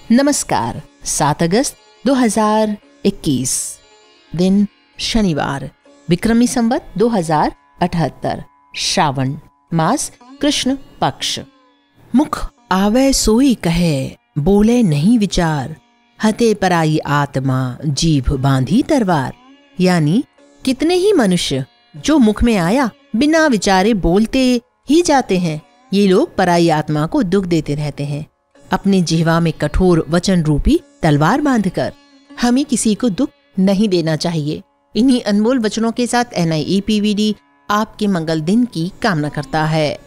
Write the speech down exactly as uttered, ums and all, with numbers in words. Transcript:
नमस्कार। सात अगस्त दो हज़ार इक्कीस, दिन शनिवार, विक्रमी संवत दो हज़ार अठहत्तर, श्रावण मास, कृष्ण पक्ष। मुख आवे सोई कहे, बोले नहीं विचार, हते पराई आत्मा, जीभ बांधी तरवार। यानी कितने ही मनुष्य जो मुख में आया बिना विचारे बोलते ही जाते हैं। ये लोग पराई आत्मा को दुख देते रहते हैं, अपने जिह्वा में कठोर वचन रूपी तलवार बांधकर। हमें किसी को दुख नहीं देना चाहिए। इन्हीं अनमोल वचनों के साथ N I E P V D आपके मंगल दिन की कामना करता है।